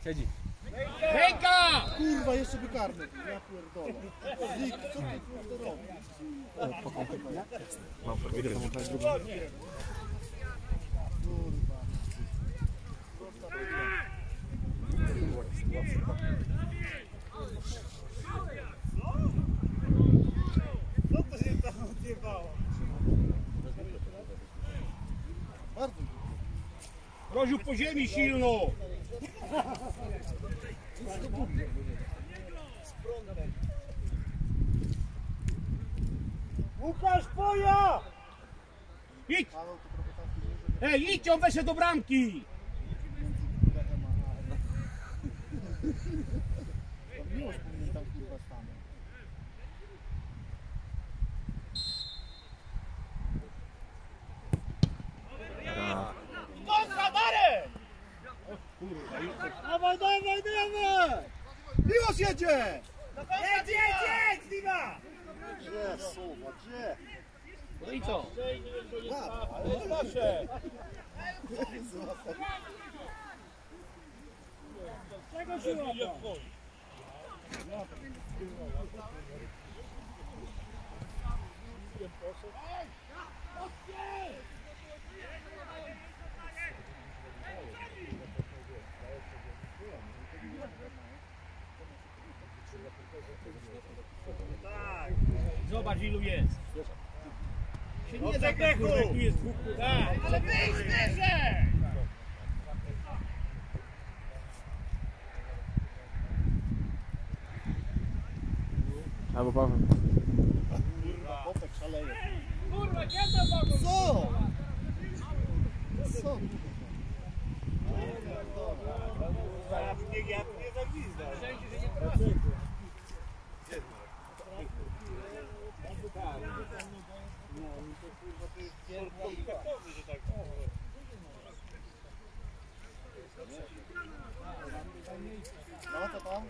Siedzi. Ręka! Kurwa, jeszcze by karny. Ja pierdolę. Zik, co ty kurde robisz? Mam podbiegę do montażu drugą. Co to się tam odjebało? Bardzo. Roziu po ziemi silno! Łukasz, poja! Idź! Ej, idź, on weszedł do bramki! Miłość powinien tam kurwa stanąć. Kontra, Darek! Dawaj, dawaj, dawaj! Miłość jedzie! Jedź, Diva! Gdzie, suwa, gdzie? No i co? Ale to nasze! Czego się łapał? Zobacz, ilu jest. Się nie zakrechu, tu jest dwóch. Tak, ale wyjdź wyżej! Albo Paweł. Kurwa, Botek szaleje. Kurwa, kiedy to? Co? Co? Ja nie zagwizdam. No to tam?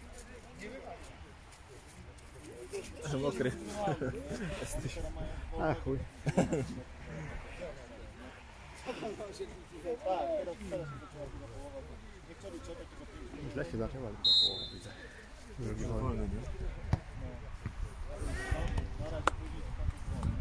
Mokry. Jesteś. A chuj. Tak, teraz się zaczęła druga połowa. Nie chcieli czekać, tylko pięć. Źle się zaczęła, ale to połowa widzę. Drugi wolny, nie? Na razie pójdzie to tam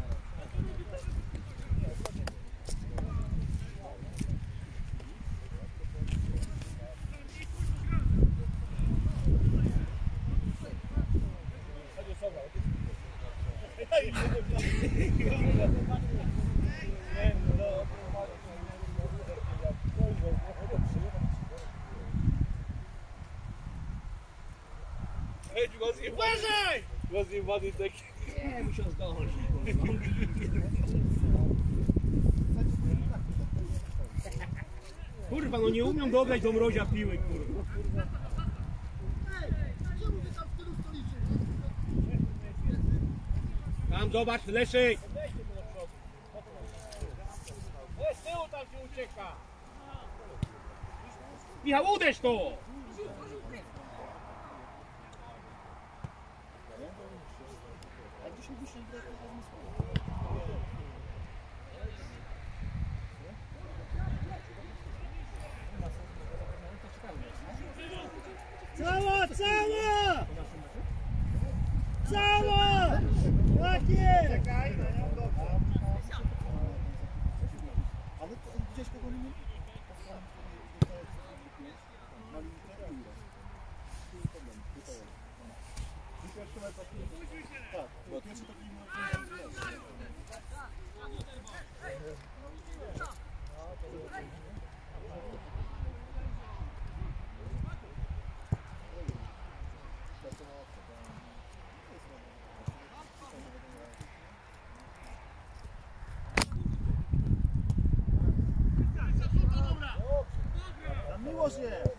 Uważaj! Rozjebany taki. Nie, musiał zdążyć. Kurwa, no nie umią dograć do mrozia piły, kurwa. Tam zobacz, Leszek! Z tyłu tam się ucieka. Michał, uderz to! A dzisiaj wyszli grać to Cała, cała! Cała! Tak jest! Czekaj, ale gdzieś kogo nie mieli? Tak, bo pierwszy taki miłość jest!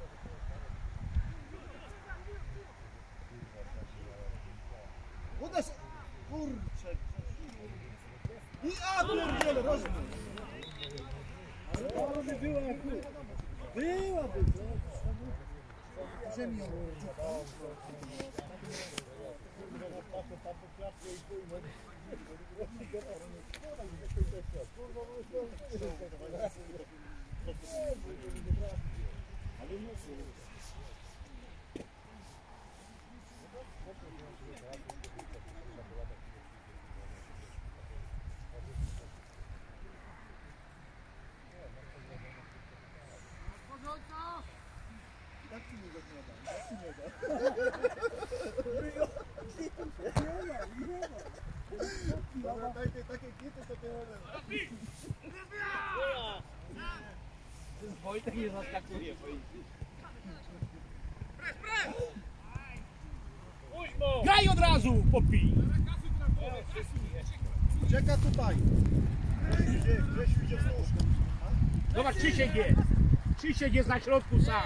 Uderz! Kurczę! I a pierdziele, rozumiem! Ale to by była jak byłaby, co? Ziemi ją Ale Tak ci nie da, tak ci nie da. Dobra, takie kity to ty Wojtek nie zaskakuje. Graj od razu, popij! Czeka tutaj. Grzesiu idzie wzdłuż. Zobacz, Krzysiek jest. Krzysiek jest na środku sam.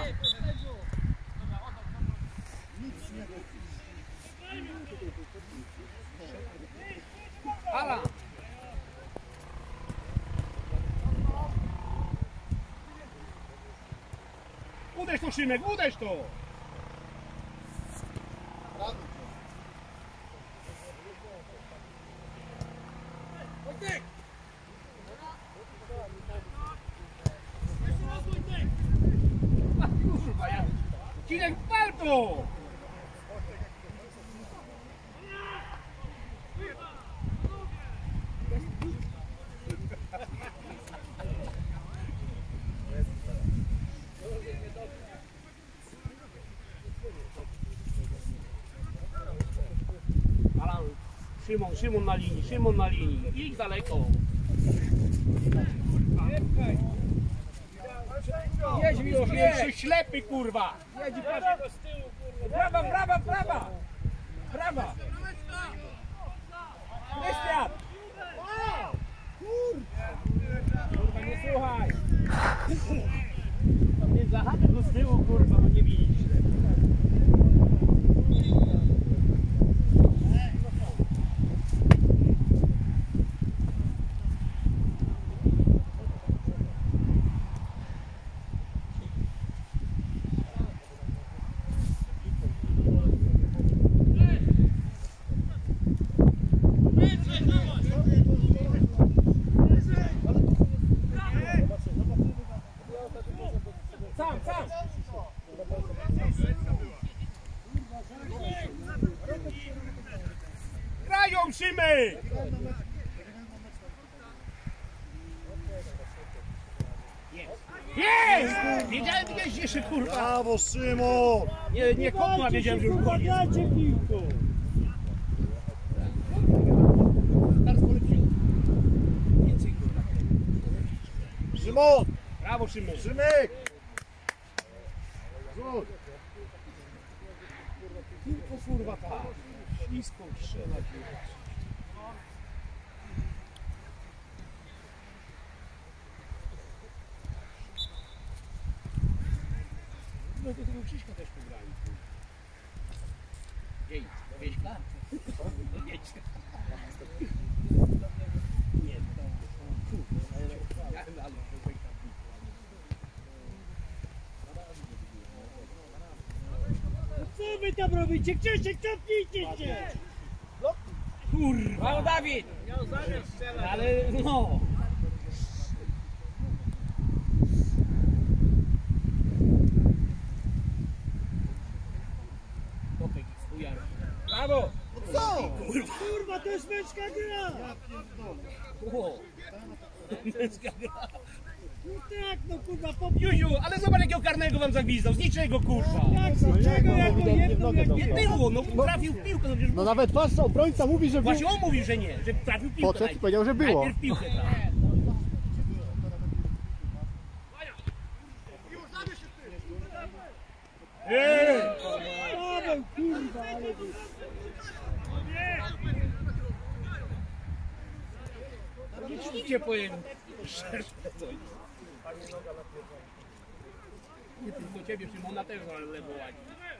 Nic nie robi. Alan! Uderz to, Szymek, uderz to! Cinek, pal to! Alan, Szymon na linii, idź daleko. Jedź już, jedź, ślepy kurwa! Jedź, patrz z tyłu kurwa! Prawa! Prawa! Wyświat! Kurwa, nie słuchaj! Nie zahaczę go z tyłu kurwa, bo nie widzisz. Sam! Grają, Szymy! Jest! Wiedziałem, że jeździsz, kurwa! Brawo, Szymon! Nie kopła, wiedziałem, że już koniec. Szymon! Brawo, Szymy! Szymek! Rzut! Tylko kurwa ta. Ślisko strzela. No to tego Krzyśka też pograli. Jej, Wieśka? Jedź. Nie, ale Co wy tam robicie? Krzysiek, cofnijcie się! kurwa! Dawid! Miał zamiar strzelać. Ale no! Kopek z chujarą. Brawo! Co? Kurwa, to jest męska gra! O. Męska gra. No tak, no kurwa, po... Juju, ale zobacz jakiego karnego wam zagwizdał, z niczego kurwa! Jak z czego, jak go jedną, jak Nie było, no trafił w piłkę, no przecież No nawet wasz obrońca mówi, że właśnie on mówił, że nie, że trafił w piłkę. Podszedł i powiedział, że było. Najpierw piłkę trafił. Paweł, kurwa, ale... Idzie po jego. Nie tylko ciebie, Szymona też lewo ładnie.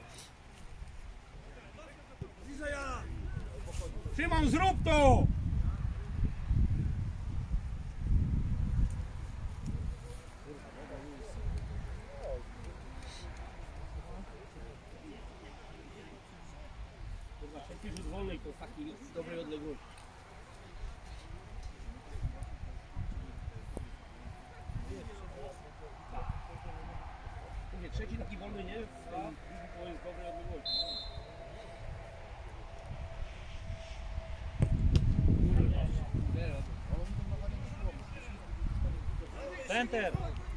Szymon, zrób to! Trzeci rzut wolny to z takiej dobrej odległości. Mówię, trzeci wolny nie jest, to jest dobrej odległości. Center!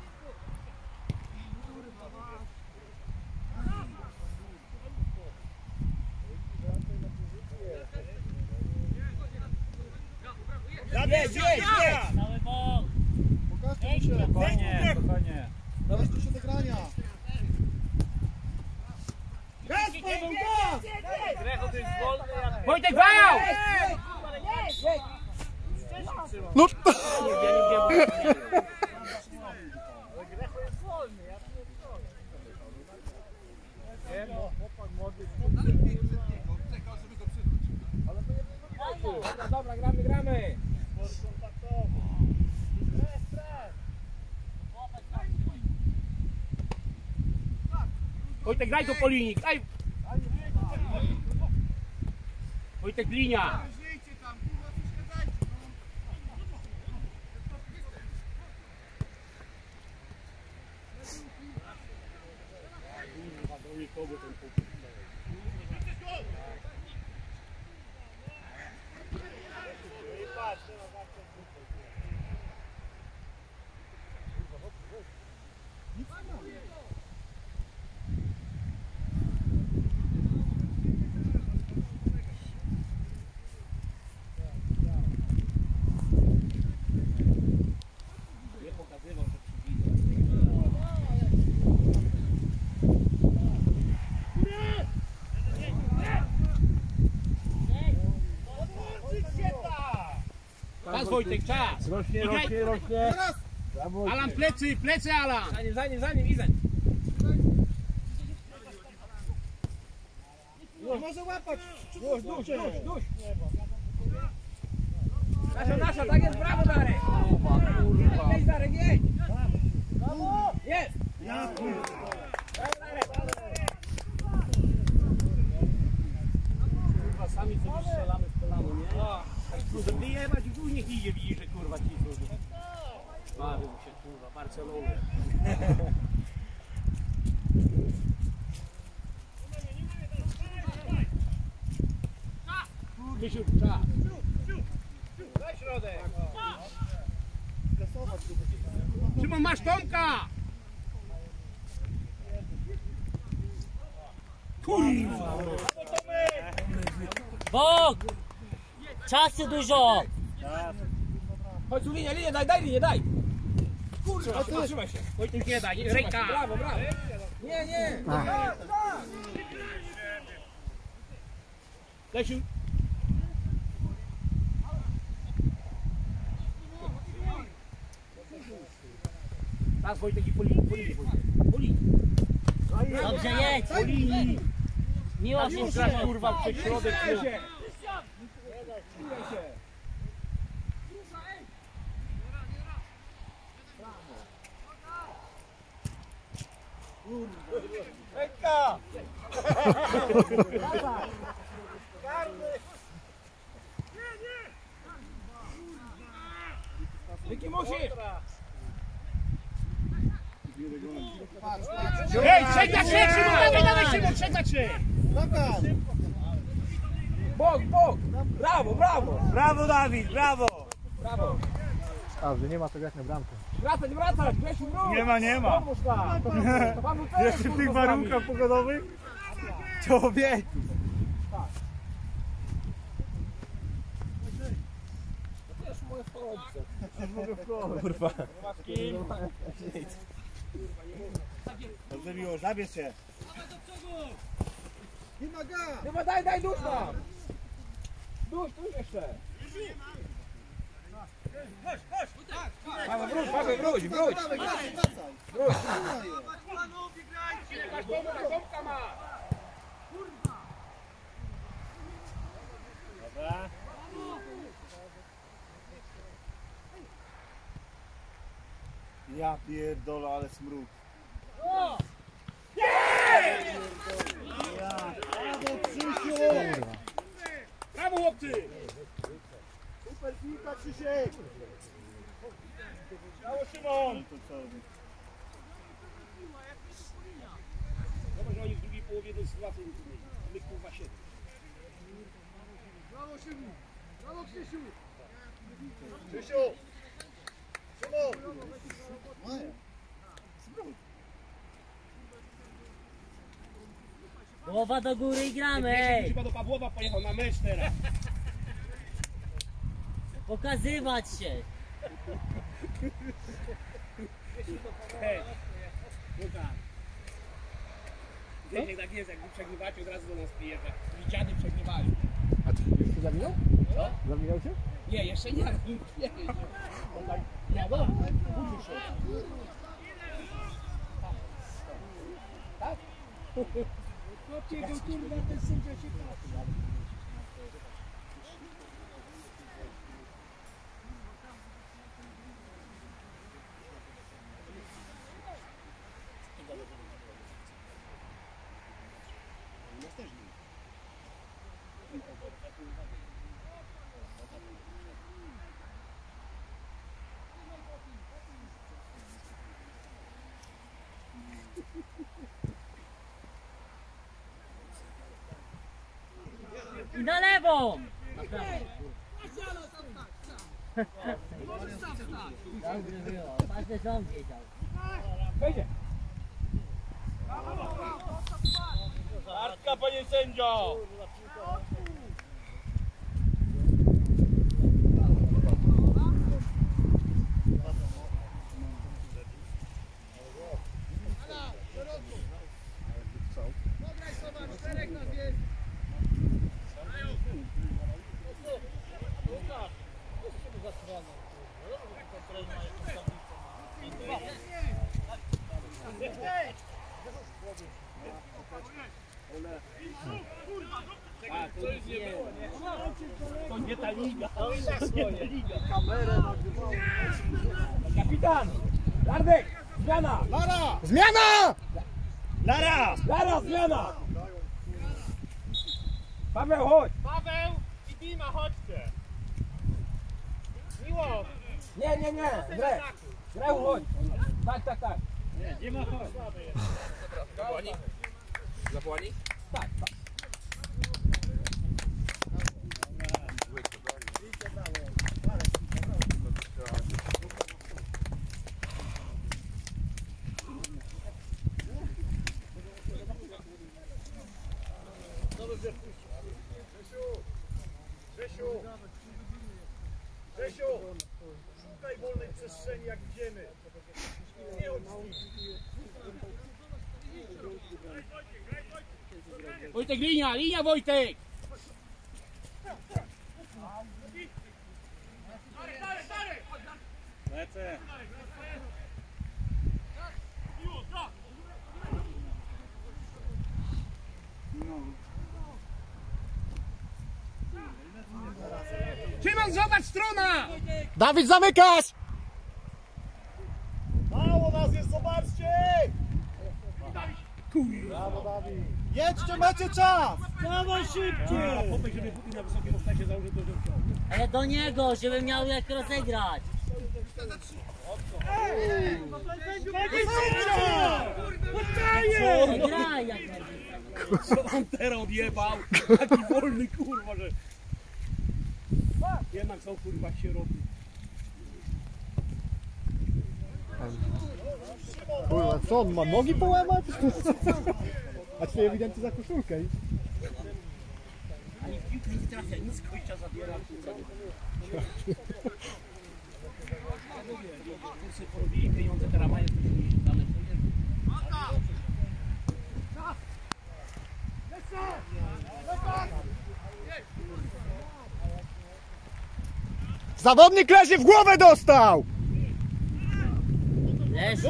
Jedź! Cały bok! Pokażcie mu się. Spokojnie, spokojnie. Pokażcie się do grania. Gaz, Paweł, gaz! Grecho, ty jest wolny, jak... Wojtek, wał! No! Grecho jest wolny, ja Dobra, gramy! Wojtek, graj to po linii, graj! Wojtek, linia! Czas, Wojtek, czas! Rośnie. Teraz! Alan, plecy, Alan! Za nim, Izań! Nie może łapać! Duś! Nasza, tak jest, brawo, Darek! Jedź, Darek, jedź! Jest! Ja Kurwa, sami sobie strzelamy w kolano, nie? Tak kurde, wyjebać i tu niech idzie, widzi, że kurwa ci służy. Bawią się, kurwa, Barcelona. Misiu, czas. Na środek! kasować go. Szymon, masz Tomka! Kurwa! Bok! Czasy dużo! Chodź tu linię, daj linię, daj! Kurwa, trzymaj się. Wojtek, nie daj, ręka! Brawo! Nie! Lesiu! Teraz Wojtek i po linii, Wojtek. Po linii. Dobrze, jedź! Po linii. Miło się Grasz kurwa przez środek. Ręka! Jaki musisz? Patrz, Ej, 3 na 3, Szymon, dawaj Szymon, 3 na 3. Bramka! Bok! Brawo! Brawo, Dawid, brawo! A, że nie ma tego jak na bramkę. Wracać, Grzesiu, wróć! Nie ma. Pomóż tam! To panu co jest, Jeszcze w kurwa, tych z warunkach nami? pogodowych? Człowieku! Kurwa. Dobrze miło, zabierz się. Nie ma ga! Chyba daj dusz tam! Dusz jeszcze! Paweł, wróć! Dawaj, wracaj! Wracaj! Tomka ma! Dobra. Ja pierdolę, ale smród. Brawo, Krzysiu! Brawo, chłopcy! Super piłka, Krzysiek! Brawo, Szymon! sytuację nie zmieni. My kurwa 7. Brawo Szymu! Brawo Krzysiu! Krzysiu! Szymon! Maja! Smród! Głowa do góry i gramy, ej! Chyba do Pawłowa pojechał na mecz teraz. Pokazywać się! Hej, Łukasz. Wiesz jak tak jest, jak wy przegrywacie, od razu do nas przyjeżdża. Dziady przegrywali. A ty jeszcze zaminął? Co? Zaminął cię? Nie, jeszcze nie. On tak, ja go, budzi się. Tak? Chłopcie go kurwa, ten sędzia się patrzy. I na lewą! Dobrze było, każdy rząd wiedział. Wejdzie. Kartka, panie sędzio! Pograj Sowa, 4 nas jest! A, to nic nie było, nie? To nie ta liga. Kamerę nagrywają. Kapitan! Gardek! Zmiana! Lara! Zmiana! Lara! Lara, zmiana! Paweł, chodź! Paweł i Dima, chodźcie! Miło! Nie, nie, nie! Grę! Grę, chodź! Tak, tak, tak! Nie ma chodź! Zapłoni? Zapłoni? Tak, tak. Grzesiu! Szukaj wolnej przestrzeni jak idziemy. Nie Wojtek, linia! Linia, Wojtek! Lecę! Szymon, zobacz, strona! Dawid, zamykasz! Mało nas jest, zobaczcie! Brawo, Dawid! Jedźcie, macie czas! Dawaj szybciej! Popej, żeby buty na wysokim obstacie założył do żółcia. Ale do niego, żeby miał jak rozegrać. Poddaję! Graj jak Co on teraz odjebał? Taki wolny kurwa, że... Jednak są kurwa sieroty. Kurwa, co on ma nogi połamać? A ty ewidentnie za koszulkę. Ani w piłkę nie trafia, nic końca zabiera. Kursy porobili pieniądze, teraz mają coś dane. Zawodnik leży, w głowę dostał! leży.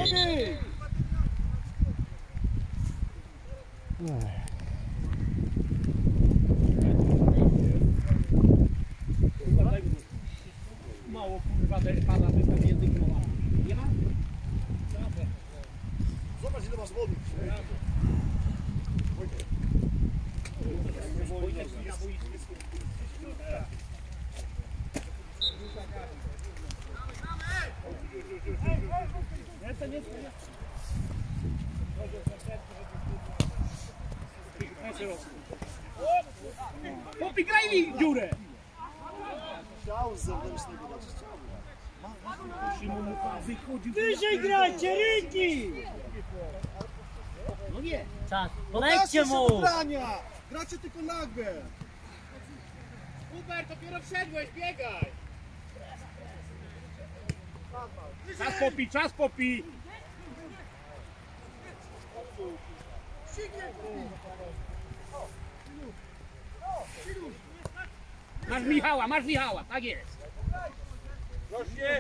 Mało kurwa pada, to jest tam język mowa. Nie ma? Zobacz ile masz wody. Chłopie, graj mi dziurę! Chciał z zewnętrznego dać Wychodzi. Wyżej grajcie, rynki! No nie. Czas. Polećcie mu! grania! Gracie tylko nagę! Hubert, dopiero wszedłeś, biegaj! Czas popi, czas popi! Masz Michała, tak jest. Proszę.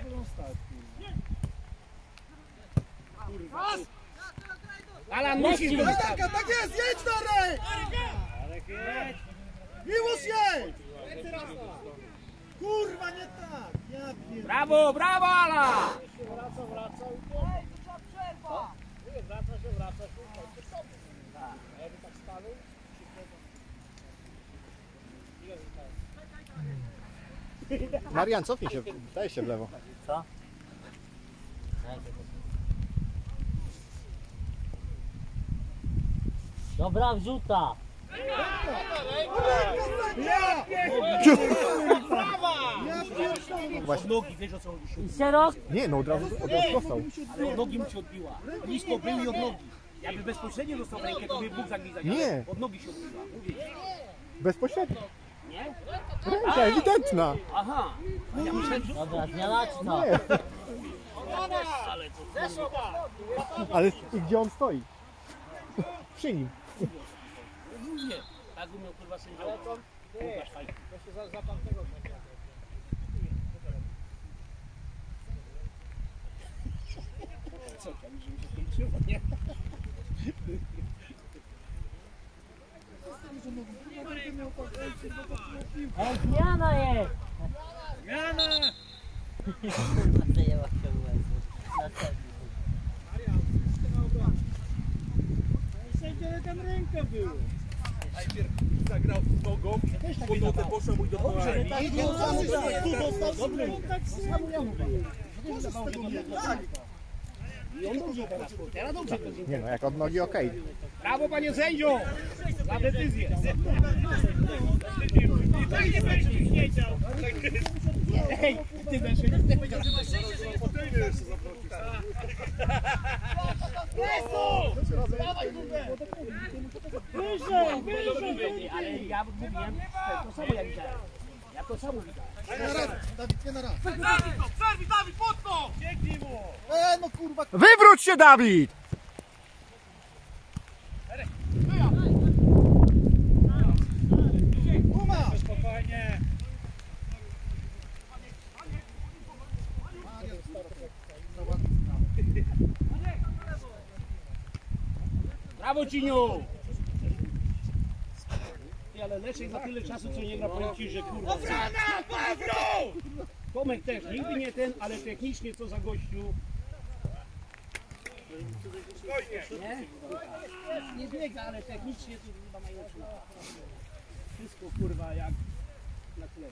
Alan, musisz go wystawić. Tak jest, jedź dalej! Miłość jedź! Kurwa, nie tak! Ja pierdolę. Brawo, brawo, Alan! Marian, cofnij się, daj się w lewo. Co? Dobra wrzuta! Nogi, wiesz o co chodzi? I szerok? Nie, no od razu dostał. Ale od nogi mu się odbiła. Blisko był i od nogi. Jakby bezpośrednio dostał rękę, to by Bóg zagwizać. Nie. Od nogi się odbiła. Mówię. Bezpośrednio. Nie? Ręka ewidentna. Aha. Ja myślałem, że... Dobra, zmiana czy co? Nie. Ale to... Ale i gdzie on stoi? Przy nim. Nie. Tak umiał kurwa sędziować. Kurwa szwajki. Co tam, żeby się skończyło, nie? Zmiana jest! Zmiana! Zajęła się łezą. Następny. Sędzia, tam ręka była. Najpierw zagrał nogą, potem poszedł mój do Dobrze, połami. Tu dostał Tak samo ja mówię. I on dobrze teraz dobrze to Nie no, jak od nogi okej. Brawo, panie sędzio! Za decyzję! Tak nie będziesz wiedział! Ej, ty będziesz nie powiedział, że masz szczęście, Wyżej, wyżej! ale ja mówiłem to samo jak widziałem. Ja to samo widziałem. na raz, Dawid, nie na raz. Przerwij, Dawid, pod to! No kurwa, Wywróć się, Dawid! tu masz! Spokojnie. Brawo, Ciniu! Ty, ale Leszek za tyle czasu, co nie gra, powiem ci, że kurwa... Obrana, Pawro! Tomek też, nigdy nie ten, ale technicznie co za gościu. Nie? Nie biega, ale technicznie to chyba najlepszy. Wszystko kurwa jak na tlenie.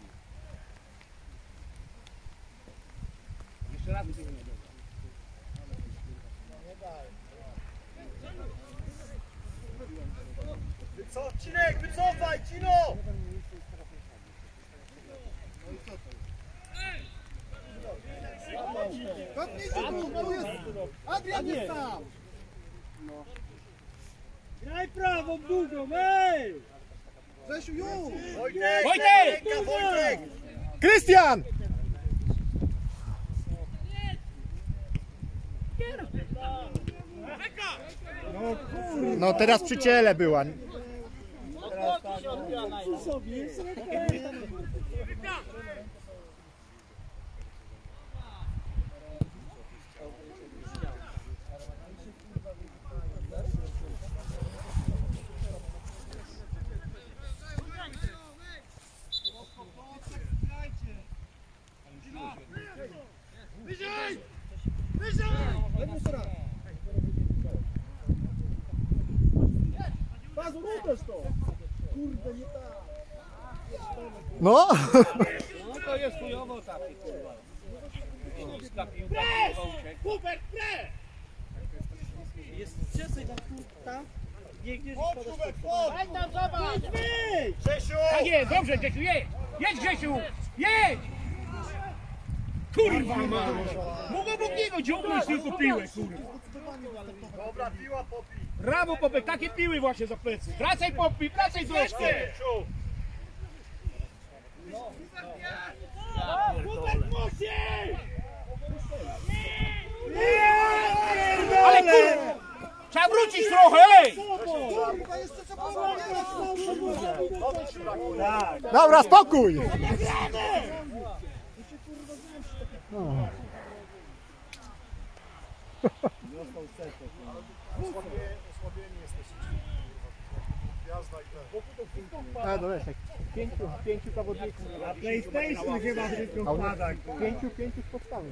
Jeszcze raz by tego nie było. Cinek, wycofaj, Cino! Kopnij tu jest! Adrian jest tam! Graj prawą, długą, ej! Grzesiu, już! Wojtek! Krystian! No teraz przy ciele była. Sobie jest ręka. Bazu, uderz to! Kurde, nie tak! No! No to jest chujowo takie kurwa. Hubert, pre! Jest wczesny tam kurwa. Daj tam, zobacz! Tak jest, dobrze Grzesiu, jedź! Jedź Grzesiu! Jedź! Kurwa ma! Mógł obok niego ciągnąć tylko piłę, kurwa. Dobra, piła Popi. Brawo Popek, takie piły właśnie za plecy. Wracaj Popi, wracaj troszkę! Ale kurwa! Trzeba wrócić trochę, ej! Kurwa, jeszcze co było? Dobra, spokój! Osłabieni jesteście. Jazda i ten. A, no wiesz, jak pięciu zawodników. A PlayStation chyba wszystko wpada. Pięciu spotkamy.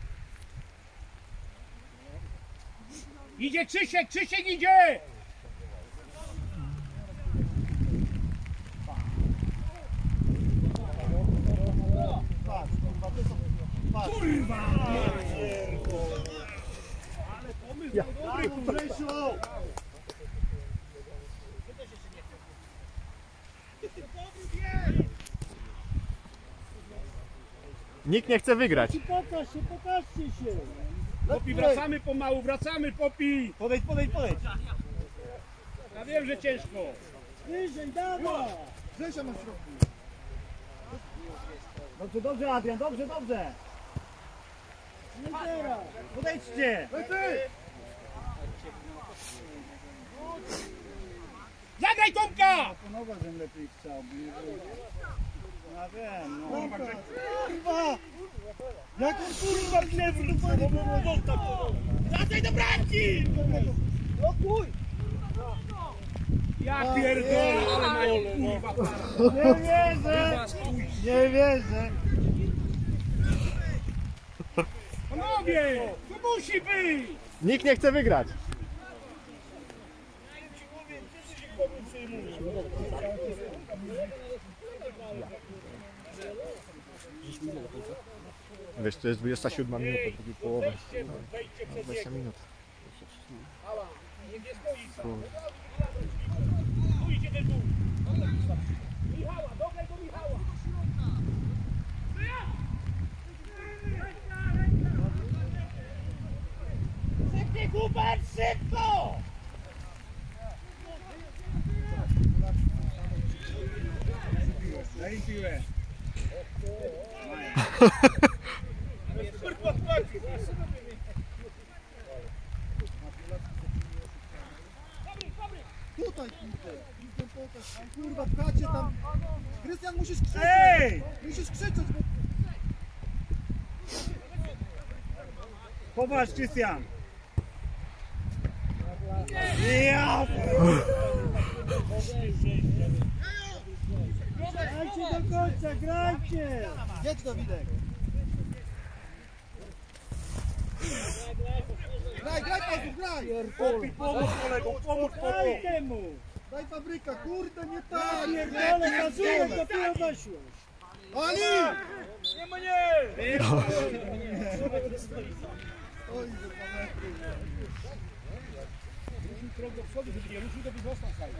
Idzie Krzysiek, Krzysiek idzie! Nikt nie chce wygrać. Pokażcie się! Popi, wracamy pomału, wracamy Popi! Podejdź! Ja wiem, że ciężko. Wyżej, dawaj! Grzesia na środku. Dobrze Adrian, dobrze! Nie teraz! Podejdźcie! Zagraj Tomka! Nowa żem lepiej chciał. Ja wiem, no. Kurwa! Jak on kurwa gniewu Wracaj do bramki! No chuj! Ja pierdolę, ale mają kurwa. Nie wierzę! Nie wierzę! Panowie, to musi być! Nikt nie chce wygrać. Wiesz, to jest 27 minuta, drugi połowę. 20 minut. Tu idzie ten tu. Michała, dograj do Michała. Szybciej Hubert, szybko! Daj im piłę. Tutaj kurde. Kurwa, pchacie tam. Krystian, musisz krzyczeć. Ej! Musisz krzyczeć, bo... Popatrz, Krystian! Ja! Grajcie do końca, grajcie! Jedź Dawidek. Graj, Paweł, graj! Pomóż kolegom, pomóż Daj temu! Daj Fabryka, kurde, nie tak! Pierdolę, Mazurek, do piłę weszłeś! Ali! Nie mnie! Oj, że pamiętaj. Ruszył krok do przodu, żeby nie ruszył, to by został cały.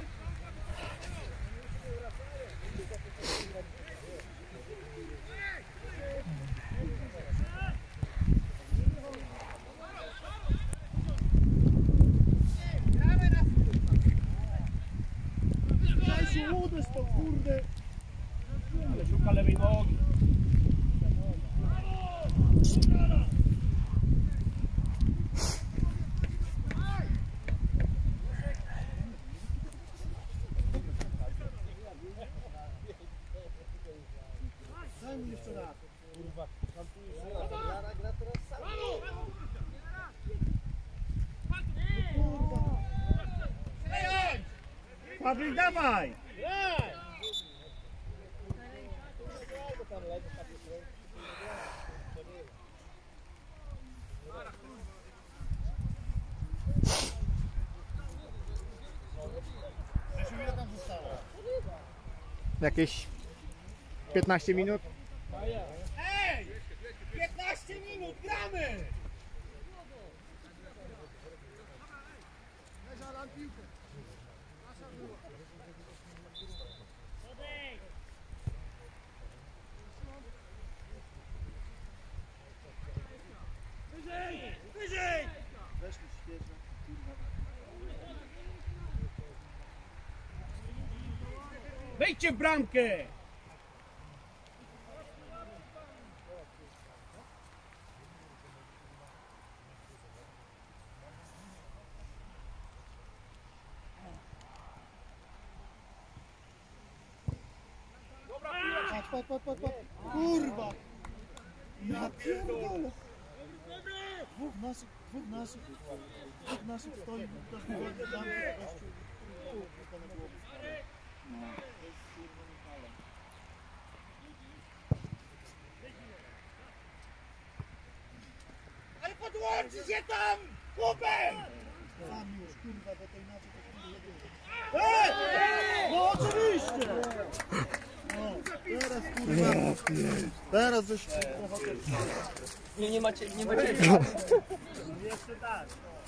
Daj się uderz to, kurde! Ale szuka lewej nogi. Daj mi jeszcze raz. Fabryk, dawaj! Jakieś 15 minut? Ej! 15 minut, gramy! Wejdźcie w bramkę! Patrz. Kurwa! Ja pierdolę! Dwóch naszych stoi, też nie ładnie tam, gościu. Ale podłączy się tam! Kubem! Sami już, kurwa, bo to inaczej to nie no oczywiście! No, teraz kurwa, teraz żeś Nie macie. jeszcze tak.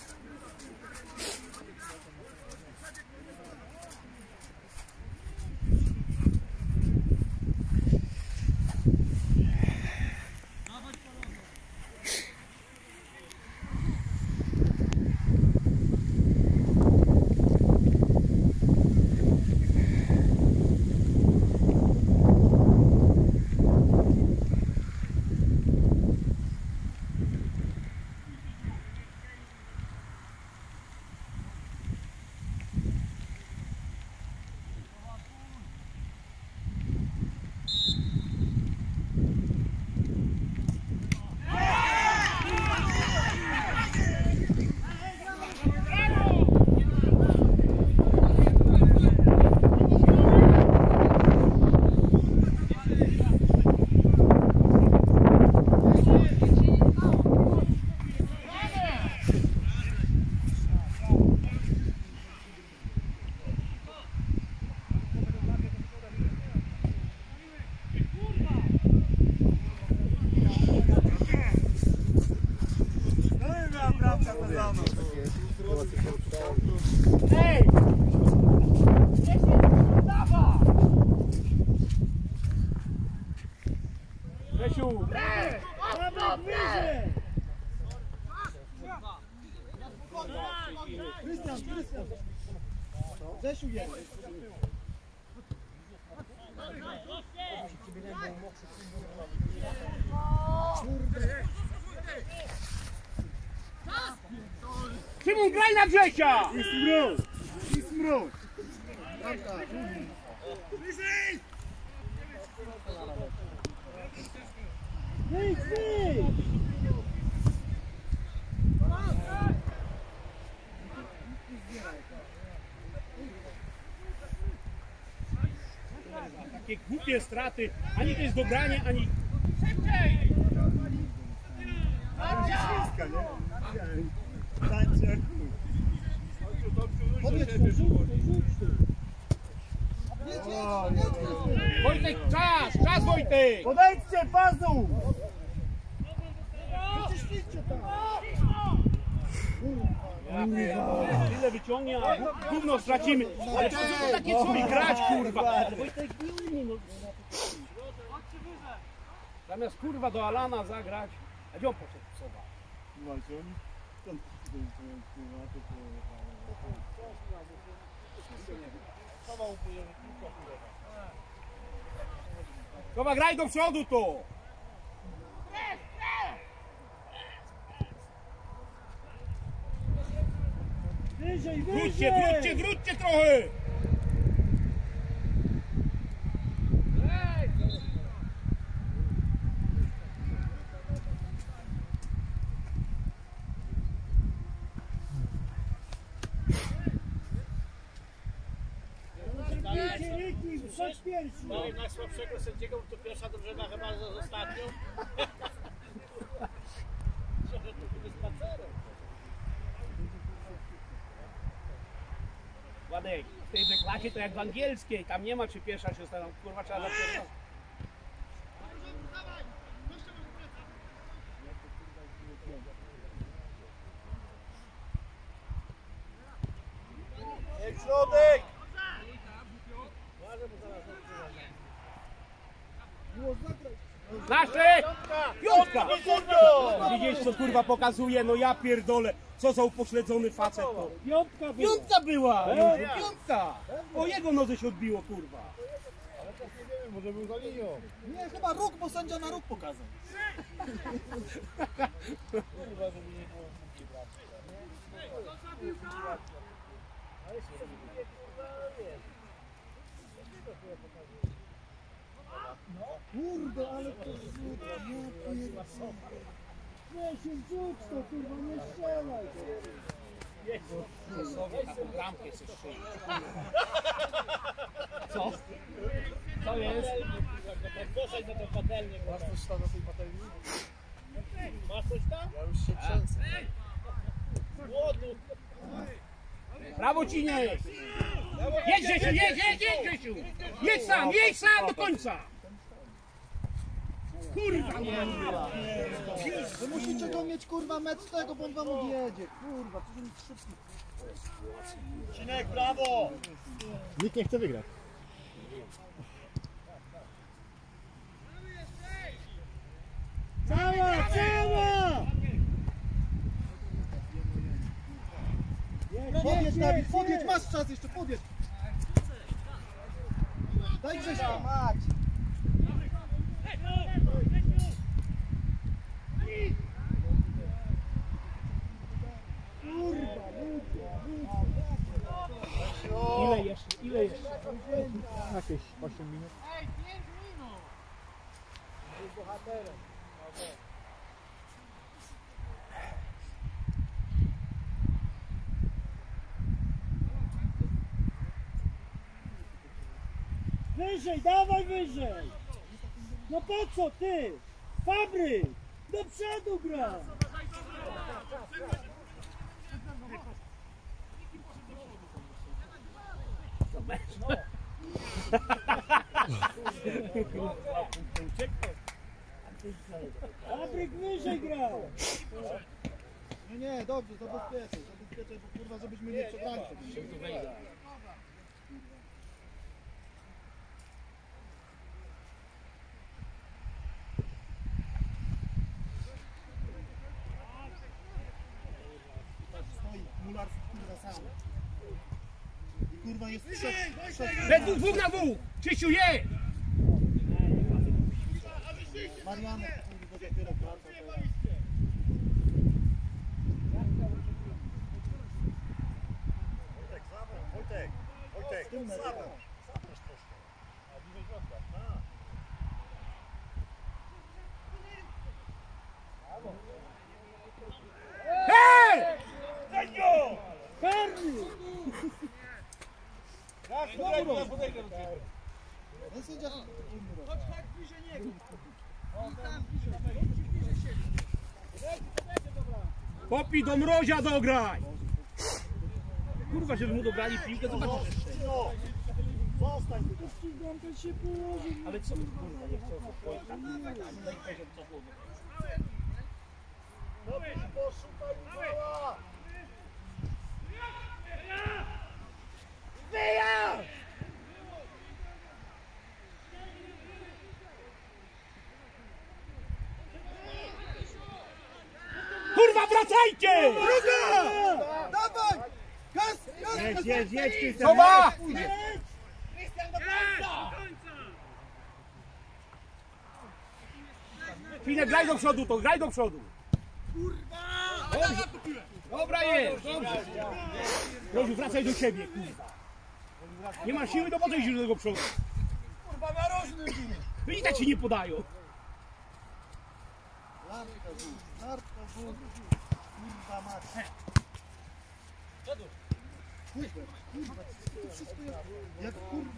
Ej! Grzesiu! Krystian! Grzesiu jest! Szymon, graj na Grzesia! I smród! Bramka! Wyjdź! Takie głupie straty, ani to jest dogranie, ani... Szybciej! Śliska, nie? Tańczy jak chuj. Podjedź tu, rzuć tu. Wojtek, czas Wojtek! Podejdźcie, bazu! Wyczyśćcie tam! Tyle wyciągnie, a gówno stracimy. Ale to są takie coś grać, kurwa. Wojtek, no. Zamiast kurwa do Alana zagrać, a gdzie on poszedł psowa? Słuchajcie, oni stąd Chyba graj do przodu to! Wyżej! Wróćcie trochę! No jednak słabszego sędziego, to pierwsza drużyna chyba z ostatnią. Że to będzie spacerem. Władek, w tej wyklasie to jak w angielskiej, tam nie ma czy pierwsza siostra, tam kurwa trzeba zapierdolić. Środek! Nasze! Piątka! Widzisz co kurwa pokazuje, no ja pierdolę. Co za upośledzony facet to. Piątka była! Piątka! O jego nodze się odbiło kurwa. Może był za linią. Nie, chyba róg, bo sędzia na róg pokazał. Kurde, ale to rzut, ja pierdolę. Nie się rzuć to, kurwa, nie strzelaj. Taką bramkę chcesz strzelić. Co? Co jest? Poszedł na tę patelnię. Masz coś tam na tej patelni? Masz coś tam? Ja już się trzęsę. Młodu. Brawo ci nie jest! Jedź Grzesiu, jedź Grzesiu! Jedź sam do końca! Kurwa nie! Wy musicie go mieć, kurwa, metr tego, bo on wam odjedzie. Kurwa, to jest szybki. Cinek, brawo! Nikt nie chce wygrać. Cała! Podjedź, Dawid, podjedź, masz czas jeszcze, podjedź. Daj Grześka. Ile jeszcze? Jakieś 8 minut. Wyżej, dawaj wyżej! No po co ty? Fabryk! Do przodu gra! Fabryk wyżej grał! Nie, dobrze, zabezpieczaj, bo kurwa, żebyśmy nie przegrali tego. Mular, kurwa, sam. I kurwa jest trzech. Dwóch na dwóch! Krzysiu, jedź! Mariana, kurwa, dopiero wraca. Wojtek, zawód. Hej! Karny! Ja podejdę do ciebie. No sędzia... Popi do Mrozia dograj! Kurwa, żeby mu dograli piłkę, zobaczysz jeszcze. Zostań tu. Bramka się położy. Ale co my kurwa nie chcą? Oj, tak, daj poziom co było. Poszukaj goła. Kurwa, wracajcie! Dawaj! Gaz! Gaz! Jedź, Krystian. Soba! Krystian do końca. Finek, graj do przodu, to graj do przodu! Dobrze. Dobra jest, dobrze! Roziu, wracaj do siebie, kurwa! Nie masz siły, to po co idziesz do tego przodu? Kurwa, narożny był. No i tak ci nie podają! Nartka wód. Kurwa mać. Kurwa, to wszystko jak kurwa.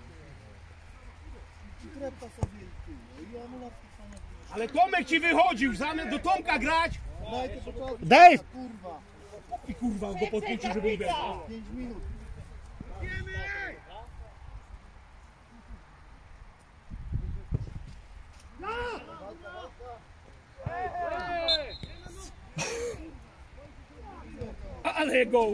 I krepa sobie i tyle. I amulat pisania. Ale Tomek ci wychodził, zamiast do Tomka grać! Daj to początek. Dave! Kurwa. I kurwa go podpuścił, żeby uderzył. 5 minut. Ale go!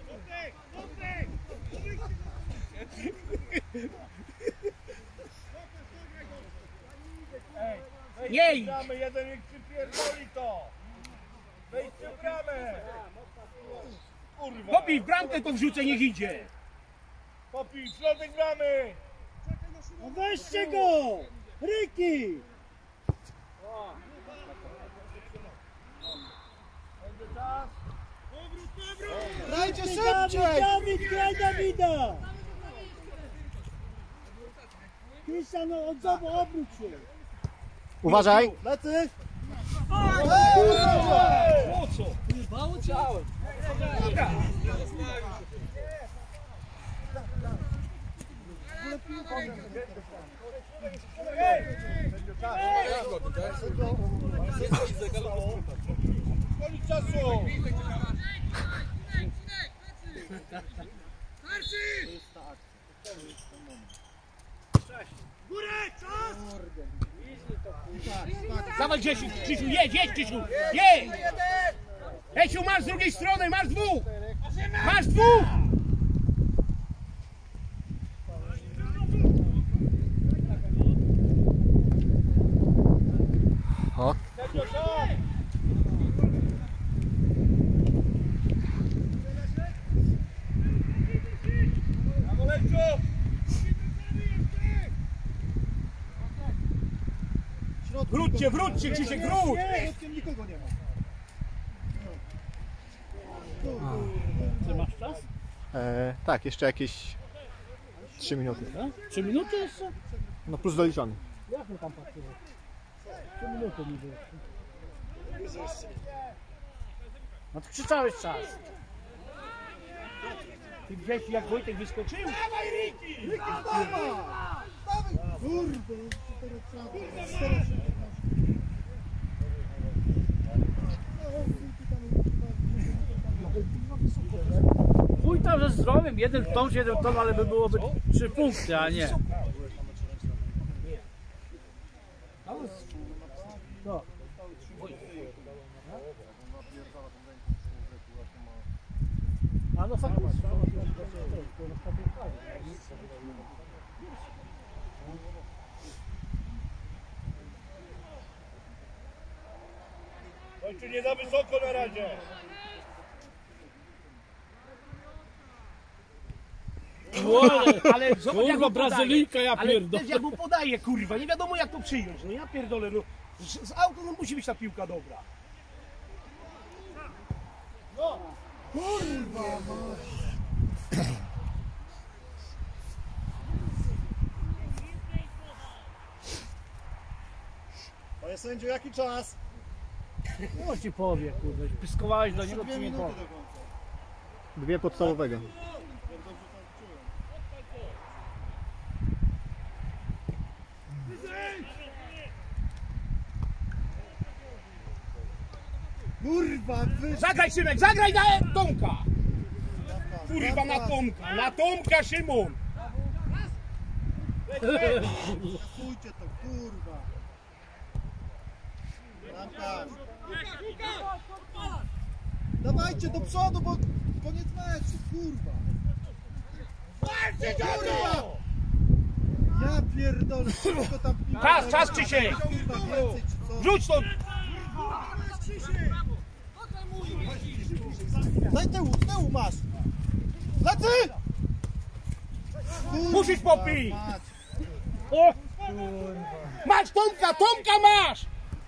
Nie idź! Gramy, jeden niech przypierdoli to. Wejdźcie w bramę. Kurwa. Popij w bramkę, to wrzucę, niech idzie! Popij, środek gramy. No weźcie go! Ryki! Grajcie szybciej! Dawid, graj Dawida! Krystian, od zobu obróć się! Uważaj! Lecy! Po co? Chciałem. Dobra. Koniec czasu! Dawaj Grzesiu, Krzysiu, jedź Krzysiu, jedź! Hesiu, masz z drugiej strony, masz dwóch! Masz dwóch! O. Brawo, Leciu! Wróćcie Krzysiek, wróć! Środkiem nikogo nie ma. Ty masz czas? Tak, jeszcze jakieś 3 minuty. 3 minuty jeszcze? No plus doliczony. Jak my tam patrzymy? 3 minuty mi było. No to krzyczałeś czas. Ty widziałeś jak Wojtek wyskoczył? Kurde, teraz trzeba. Chuj tam ze zdrowiem, jeden ton, ale by byłoby 3 punkty, a nie. Co? A no faktycznie. Końcu nie za wysoko na razie. Ale zobacz jak mu Brazylijka, ja ale pierdolę. też jak mu podaje, kurwa, nie wiadomo jak to przyjąć, no ja pierdolę, no z auto no, musi być ta piłka dobra. Panie sędziu, jaki czas? No ci powie, kurde, piskowałeś do niego, 2 czy nie minuty powie. do końca. 2 podstawowego. Jak dobrze tam czułem. Kurwa, Zagraj Szymek, zagraj na Tomka! Kurwa na Tomka Szymon! Pójdźcie to, kurwa. Bramkarz. Dawajcie do przodu, bo koniec meczu, kurwa. Kurwa! Ja pierdolę, tylko tam piłka. Czas Krzysiek! Kurwa, więcej czy co? Wróć to! Daj tyłu masz! Lecy! Kurwa, Musisz popić! mać. O! Masz Tomka masz!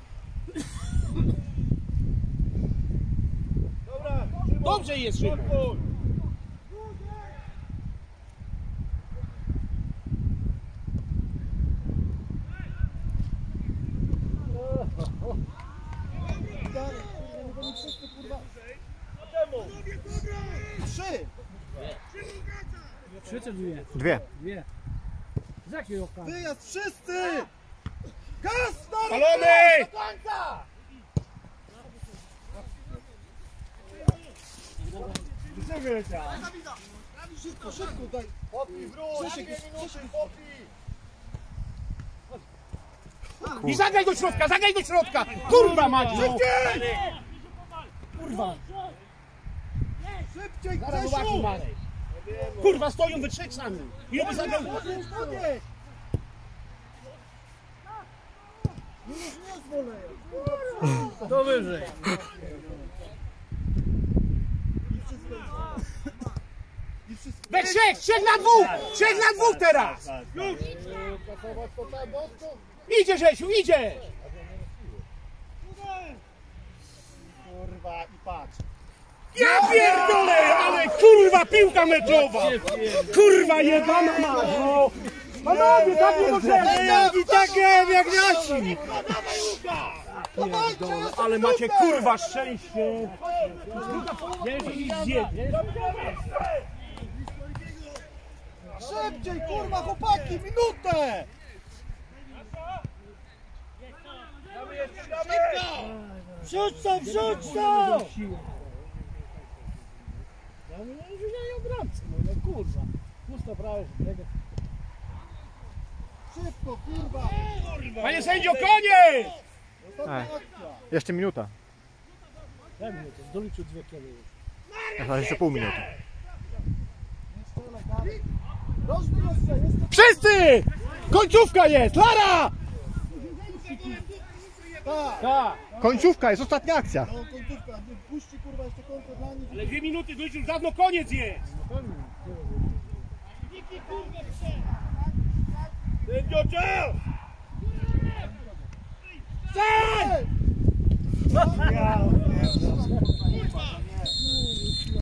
Dobra, Dobrze jest Szymon! Trzy! 3 czy 2? 2. 2. Z jakiej okazji? Wyjazd wszyscy! Gaz! stary! Palony! Szybko, szybko, daj! Popij, wróć! 2 minuty, popij! I zagraj do środka! Kurwa mać! No. Kurwa! Szybciej, Zaraz Grzesiu! zobaczysz Marek. Kurwa stoją we trzech sami! I oby zagrał... Podnieś, podnieś! Nie zwolę! To wyżej. I wszystko. We trzech! Trzech na dwóch! Trzech na dwóch teraz! Idzie, Rzesiu, idziesz! Kurwa i patrz. Ja pierdolę, ale kurwa piłka meczowa! Kurwa jebana ma! No. Panowie, tak nie możemy! Ja i tak jem jak nasi! Pierdolę, ale macie kurwa szczęście! Jeżeli zjebie... Szybciej, kurwa, chłopaki, minutę! Wrzuć to, wrzuć to! Ja mówię, że ja ją bramce, no kurwa. Pusto prawo, tego. Szybko, kurwa! Panie sędzio, koniec! Jeszcze minuta. Daj mi to, doliczył 2 km już. Jeszcze pół minuty. Rozbij jeszcze, jeszcze! Wszyscy! Końcówka jest! Lara! Tak! Tak! Końcówka jest, ostatnia akcja. No końcówka, puści kurwa jeszcze końcówkę dla nich. Ale 2 minuty dojść już dawno koniec jest! Sędzio, czas! Ej! Ja,